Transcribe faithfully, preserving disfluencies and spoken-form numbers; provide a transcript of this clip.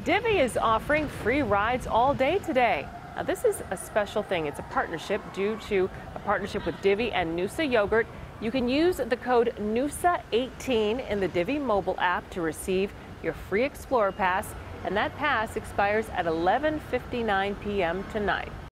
Divvy is offering free rides all day today. Now, this is a special thing. It's a partnership due to a partnership with Divvy and Noosa Yogurt. You can use the code Noosa eighteen in the Divvy mobile app to receive your free Explorer Pass, and that pass expires at eleven fifty-nine p m tonight.